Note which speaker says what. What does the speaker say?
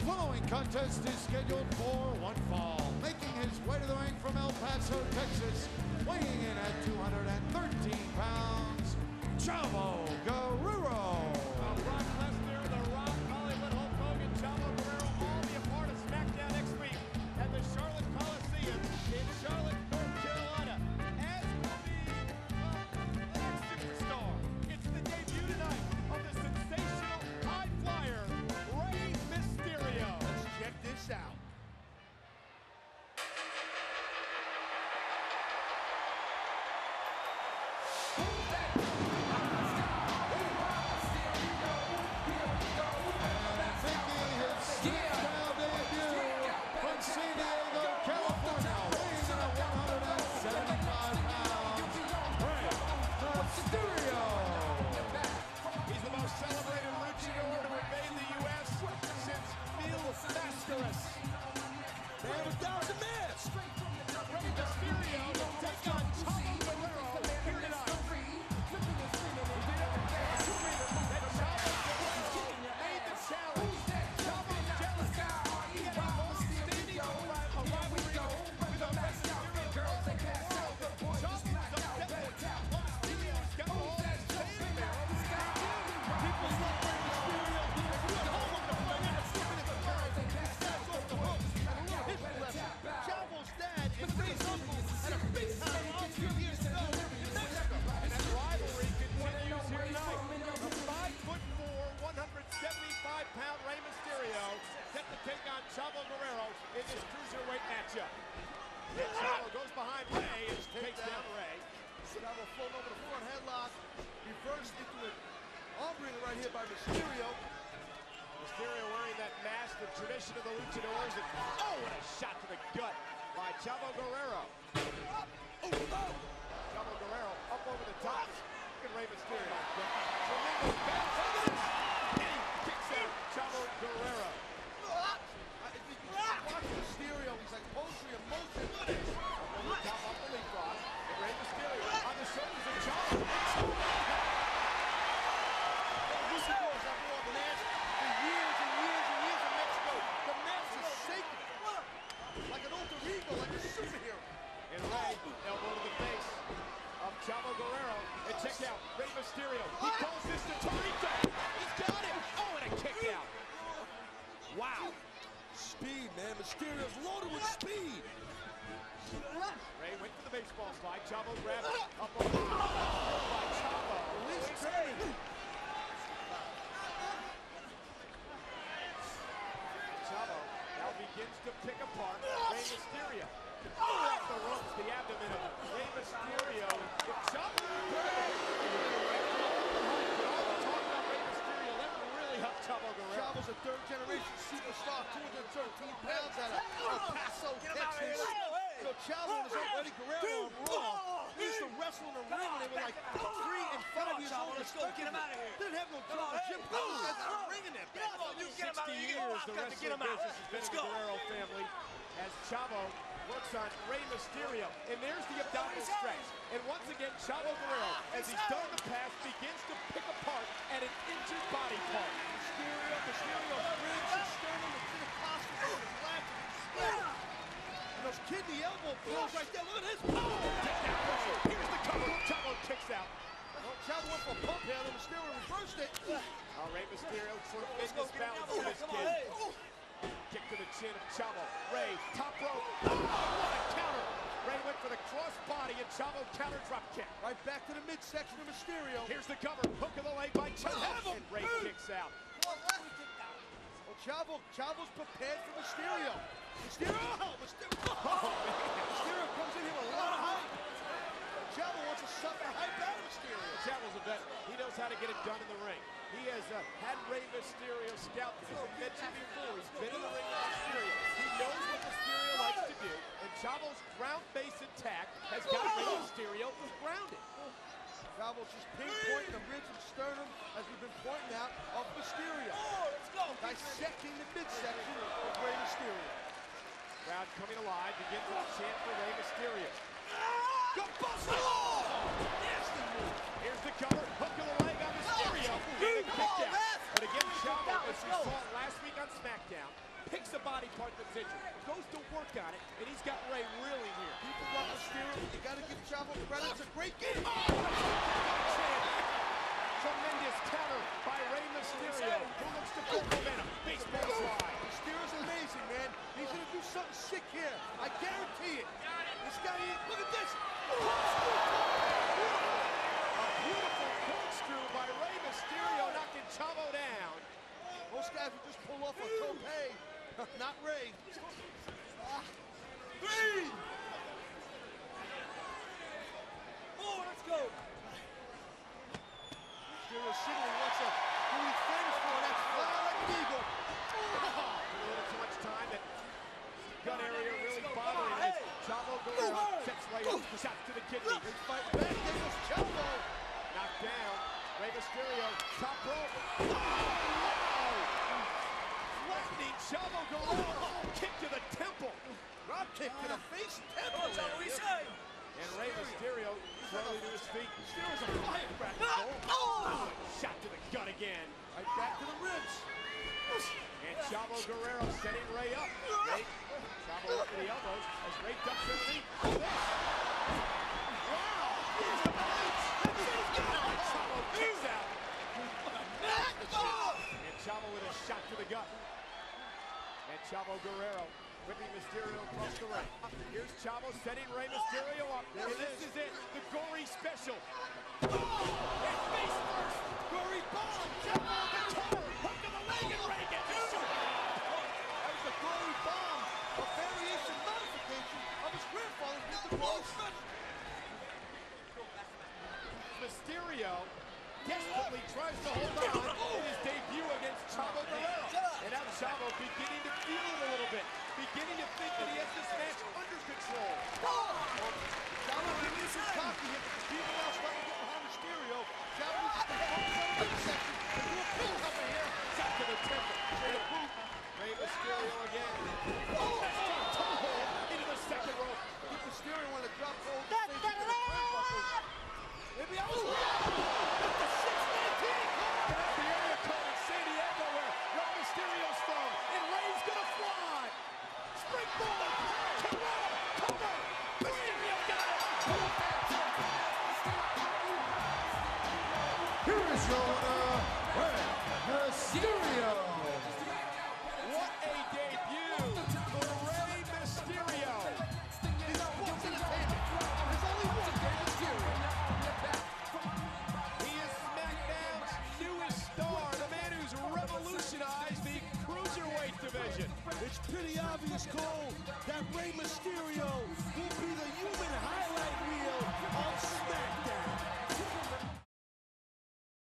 Speaker 1: following contest is scheduled for one fall. Making his way to the ring from El Paso, Texas, weighing in at 213 pounds, Chavo Guerrero.
Speaker 2: Brock Lesnar, The Rock, Hollywood, Hulk Hogan, Chavo Guerrero, all be a part of SmackDown next week at the Charlotte Coliseum in Charlotte, North Carolina. As will be the next superstar. It's the debut tonight of the sensational high flyer, Rey Mysterio.
Speaker 3: Let's check this out.
Speaker 2: Man was down to miss. Rey Mysterio will take on Chavo Guerrero here tonight. And Chavo Guerrero made the challenge. Chavo's jealous. He had a long-standing rivalry with the best girls in the world. Chavo's upset. Mysterio's got all that fame there. People love Rey Mysterio. He's home of the planet.
Speaker 3: Chavo's dad and Rey's uncle had a big time off 2 years ago in Mexico.
Speaker 2: And that rivalry continues here tonight. A 5'4", 175-pound Rey Mysterio set to take on Chavo Guerrero in this cruiserweight matchup. And Chavo goes behind Rey and takes down Rey.
Speaker 3: Chavo floating over the front headlock, reversed into an arm wringer right here by Mysterio.
Speaker 2: Mysterio wearing that mask, the tradition of the luchadors. And oh, what a shot to the gut by Chavo Guerrero. Chavo Guerrero up over the top. Look at Rey Mysterio. Tremendous bounce. And he kicks out Chavo Guerrero.
Speaker 3: If you watch Mysterio, he's like poetry in motion.
Speaker 2: Over the top, up the leapfrog. And Rey Mysterio on the shoulders of Chavo.
Speaker 3: Luchadors have worn the mask for years and years and years in Mexico. The mask is shaking like an alter ego, like a superhero.
Speaker 2: And Rey, elbow to the face of Chavo Guerrero. And check out Rey Mysterio. He calls this the Torito. He's got it. Oh, and a kick out. Wow.
Speaker 3: Speed, man. Mysterio's loaded with speed.
Speaker 2: Rey went for the baseball slide. Chavo grabbed it. Up over the top by Chavo.
Speaker 3: Release training.
Speaker 2: Chavo now begins to pick apart Rey Mysterio. Off the ropes, the abdomen of Rey Mysterio. If Chavo Chavo Guerrero.
Speaker 3: Chavo's a third-generation superstar, 213 pounds out of El Paso, Texas. So Chavo and his own Eddie Guerrero on Raw. He used to wrestle in the ring when they were like 3 and 5 years old.
Speaker 4: Let's go, get him out of here.
Speaker 3: Didn't have no gym. Those guys in the ring in there, back.
Speaker 4: Come on, you get him out of
Speaker 2: 60
Speaker 4: here.
Speaker 2: years, the rest of the business has been
Speaker 4: Let's
Speaker 2: in the
Speaker 4: go.
Speaker 2: Guerrero family as Chavo works on Rey Mysterio. And there's the abdominal stretch. And once again, Chavo Guerrero, as he's done in the past, begins to pick apart at an injured body part.
Speaker 3: Mysterio ribs and sternum and intercostal on his left and he's split. And those kidney elbow blows right there. Look at his power.
Speaker 2: Here's the cover. Chavo kicks out.
Speaker 3: Well, Chavo went for a pump handle. Mysterio reversed it.
Speaker 2: Rey Mysterio sort of fitness balance for this kid. Kick to the chin of Chavo. Rey, top rope. Oh, what a counter. Rey went for the cross body and Chavo counter drop kick.
Speaker 3: Right back to the midsection of Mysterio.
Speaker 2: Here's the cover. Hook of the leg by Chavo. And Rey kicks out.
Speaker 3: Well, Chavo's prepared for Mysterio. Mysterio comes in here with a lot of hype. Chavo wants to suck the hype out of Mysterio.
Speaker 2: Chavo's a vet. He knows how to get it done in the ring. He has had Rey Mysterio scouted, as I mentioned before. He's been in the ring with Mysterio. He knows what Mysterio likes to do. And Chavo's ground-based attack has got Rey Mysterio grounded.
Speaker 3: Chavo's just pinpointing the ribs and sternum, as we've been pointing out, of Mysterio.
Speaker 4: Let's go.
Speaker 3: Dissecting the midsection of Rey Mysterio.
Speaker 2: Crowd coming alive, begins to chant for Rey Mysterio.
Speaker 3: Go bust it!
Speaker 4: Nasty move.
Speaker 2: Here's the cover, hook of the leg on Mysterio. And a kick out. But again, Chavo, as we saw last week on SmackDown, picks a body part that's injured, goes to work on it, and he's got Rey reeling here.
Speaker 3: People want Mysterio, but you gotta give Chavo credit. It's a great game.
Speaker 2: Tremendous counter by Rey Mysterio, who looks to full momentum. Baseball slide.
Speaker 3: Mysterio's amazing, man. He's gonna do something sick here. I guarantee it. This guy, look at this.
Speaker 2: A beautiful corkscrew by Rey Mysterio, knocking Chavo down.
Speaker 3: Most guys would just pull off a tope. Not Rey. Three.
Speaker 4: Oh, let's go.
Speaker 3: Mysterio signaling wants a who he's famous for. That's fly like an eagle.
Speaker 2: A little too much time. That gut area really bothering him. Chavo Guerrero sets Rey up. Shots to the kidney.
Speaker 3: He's fighting back. There goes Chavo.
Speaker 2: Knocked down. Rey Mysterio, top rope. Flattening Chavo Guerrero. Kick to the temple.
Speaker 3: Drop kick to the face.
Speaker 4: Come on, Chavo, we say.
Speaker 2: And Rey Mysterio slowly to his feet. Mysterio's a firecracker. Shot to the gut again.
Speaker 3: Right back to the ribs.
Speaker 2: And Chavo Guerrero setting Rey up. Rey, Chavo up to the elbows as Rey ducks underneath. Wow! Chavo kicks out. And Chavo with a shot to the gut. And Chavo Guerrero whipping Mysterio across the ring. Here's Chavo setting Rey Mysterio up. And this is it, the gory special. And face first. Gory bomb. Chavo the cover. Hook of the leg and Rey gets it.
Speaker 3: That was a glory bomb. A variation modification of his grandfather's with the glory special.
Speaker 2: Mysterio desperately tries to hold on in his debut against Chavo Guerrero. And now Chavo beginning to feel it a little bit. Beginning to think that he has this match under control.
Speaker 3: Chavo giving you some cocky here, but the people now starting to get behind Mysterio. Chavo needs to focus on the midsection and do a big cover here.
Speaker 2: Shot to the temple. Straight up boot. Rey Mysterio again. Toe into the second rope.
Speaker 3: Mysterio want to drop hold of the face into the turnbuckle. Maybe I was wrong. That's the 619.
Speaker 2: That's the area code in San Diego where Rey Mysterio's from. And Rey's gonna fly. Springboard. Cover. Mysterio got it.
Speaker 1: Here is your winner, Rey Mysterio.
Speaker 2: What a debut for Rey Mysterio.
Speaker 3: He's sports entertainment. There's only one Rey Mysterio.
Speaker 2: He is SmackDown's newest star, the man who's revolutionized the cruiserweight division.
Speaker 3: It's pretty obvious, Cole, that Rey Mysterio